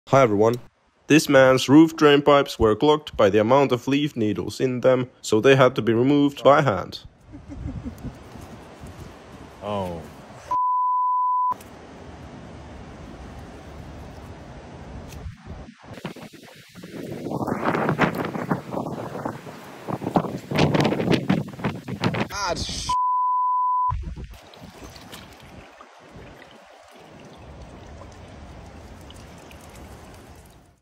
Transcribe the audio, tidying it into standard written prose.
Hi everyone. This man's roof drain pipes were clogged by the amount of leaf needles in them, so they had to be removed by hand. Oh. God,